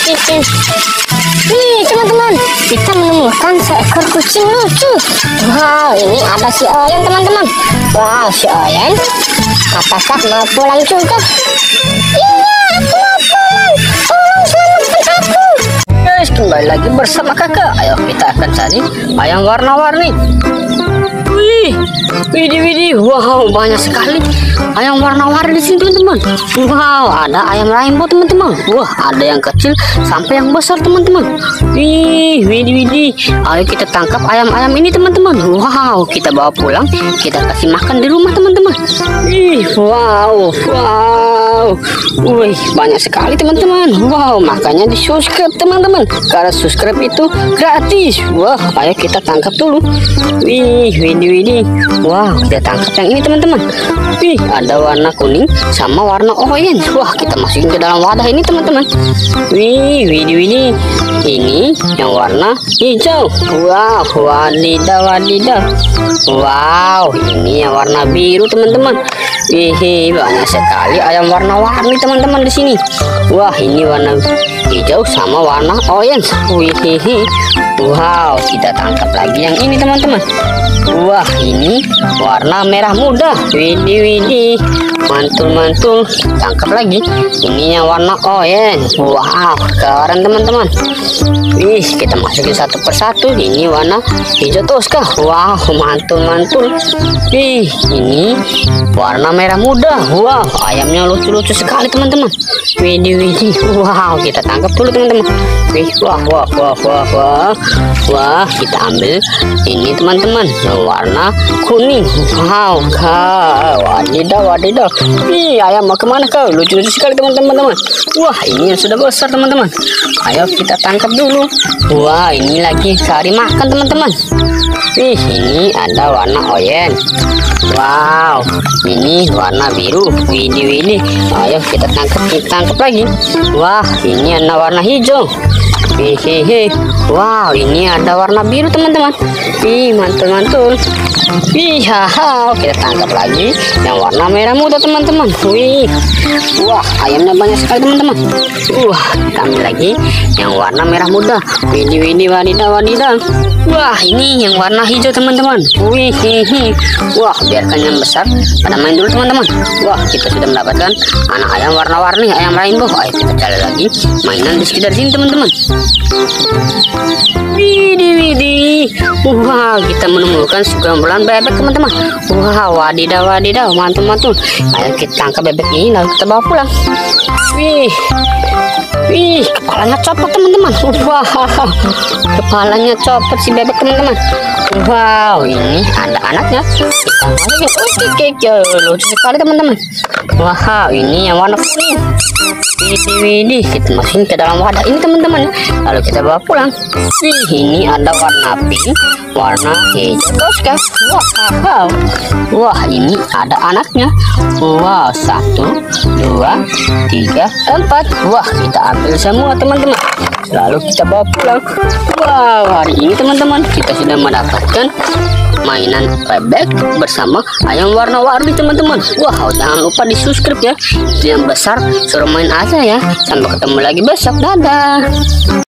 Teman-teman, kita menemukan seekor kucing lucu. Wow, ini ada si Oyen teman-teman. Wow, si Oyen, apakah mau pulang juga? Iya, aku mau pulang. Tolong selamatkan aku. Guys, kembali lagi bersama kakak. Ayo kita akan cari ayam warna-warni. Widih, wow, banyak sekali ayam warna-warni di sini teman-teman. Wow, ada ayam rainbow teman-teman. Wah, ada yang kecil sampai yang besar teman-teman. Widih. Ayo kita tangkap ayam-ayam ini teman-teman. Wow, kita bawa pulang, kita kasih makan di rumah teman-teman. Wow. Wih, banyak sekali teman-teman. Wow, makanya di subscribe teman-teman, karena subscribe itu gratis. Wah, ayo kita tangkap dulu. Widih. Wow, kita tangkap yang ini teman-teman. Ada warna kuning sama warna orange. Wah, kita masukin ke dalam wadah ini teman-teman. Widih. Ini yang warna hijau. Wow, wadidaw. Wow, ini yang warna biru teman-teman. Banyak sekali ayam warna-warni teman-teman di sini. Wah, ini warna hijau sama warna orange. Wow, kita tangkap lagi yang ini teman-teman. Wah, ini warna merah muda. Widih. Mantul. Tangkap lagi. Ini yang warna orange. Wow, keren teman-teman. Kita masukin satu persatu. Ini warna hijau toska. Wow, mantul. Ini warna merah muda. Wow, ayamnya lucu-lucu sekali teman-teman. Widih. Wow, kita tangkap dulu teman-teman. Wah, kita ambil ini teman-teman yang warna kuning. Wow, wadidaw. Ayam mau kemana kau? Lucu-lucu sekali teman-teman. Wah, ini yang sudah besar teman-teman. Ayo kita tangkap dulu. Wah, ini lagi cari makan teman-teman. Ini ada warna orange. Wow, ini warna biru. Widih. Ayo kita tangkap lagi. Wah, ini ada warna hijau. Wow, ini ada warna biru teman-teman. Mantul. Kita tangkap lagi yang warna merah muda teman-teman. Wah, ayamnya banyak sekali teman-teman. Kita ambil lagi yang warna merah muda. Widih, wadidaw. Wah, ini yang warna hijau teman-teman. Wah, biarkan yang besar pada main dulu teman-teman. Wah, kita sudah mendapatkan anak ayam warna-warni, ayam rainbow. Ayo kita cari lagi mainan di sekitar sini teman-teman. Widih. Wah, kita menemukan segerombolan bebek teman-teman. Wah, wadidaw. Mantul. Ayo kita tangkap bebek ini lalu kita bawa pulang. Kepalanya copot teman-teman. Wah, kepalanya copot si bebek teman-teman. Wow, ini ada anaknya. Lucu sekali teman-teman. Wah, ini yang warna kuning. Widih, kita masukin ke dalam wadah ini teman-teman. Lalu kita bawa pulang. Ini ada warna pink, warna hijau toska. Wah, ini ada anaknya. Wow, 1, 2, 3, 4. Wah, kita ambil semua teman-teman. Lalu kita bawa pulang. Wow, hari ini teman-teman kita sudah mendapatkan mainan bebek bersama ayam warna-warni teman-teman. Wow, jangan lupa di subscribe ya. Yang besar suruh main aja ya. Sampai ketemu lagi besok. Dadah.